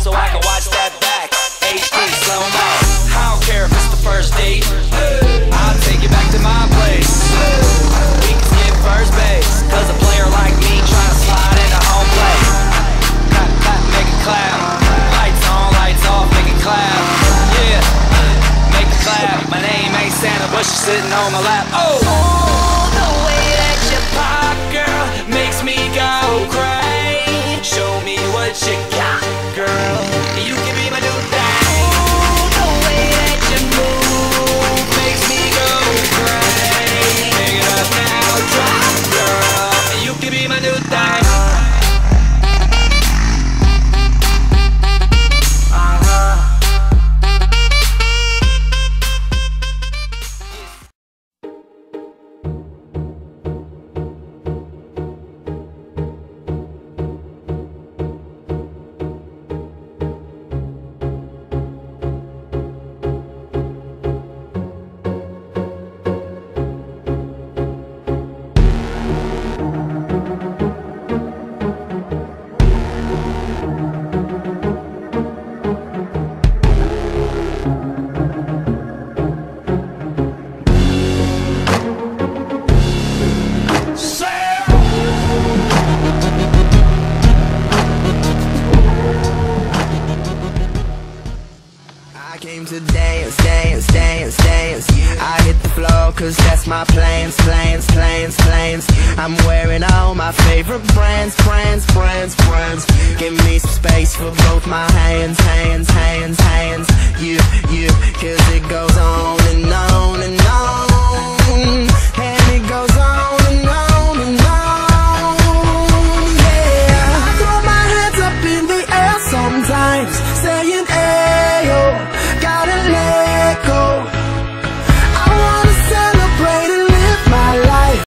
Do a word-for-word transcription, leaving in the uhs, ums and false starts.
so I can watch that back. H D slow-mo. I don't care if it's the first date, I'll take you back to my place. We can skip first base, cause a player like me tryna slide into home plate. Clap, clap, make it clap. Lights on, lights off, make it clap. Yeah, make it clap. My name ain't Santa, but she's sitting on my lap. Oh, oh, the way that you pop, girl, makes me go crazy. Show me what you got, girl. You can be my new thing. Oh, the way that you move makes me go crazy. Pick it up now, drop, girl. You can be my new thing. To dance, dance, dance, dance. I hit the floor cause that's my plans, plans, plans, plans. I'm wearing all my favorite brands, brands, brands, brands. Give me some space for both my hands, hands, hands, hands. You, you, cause it goes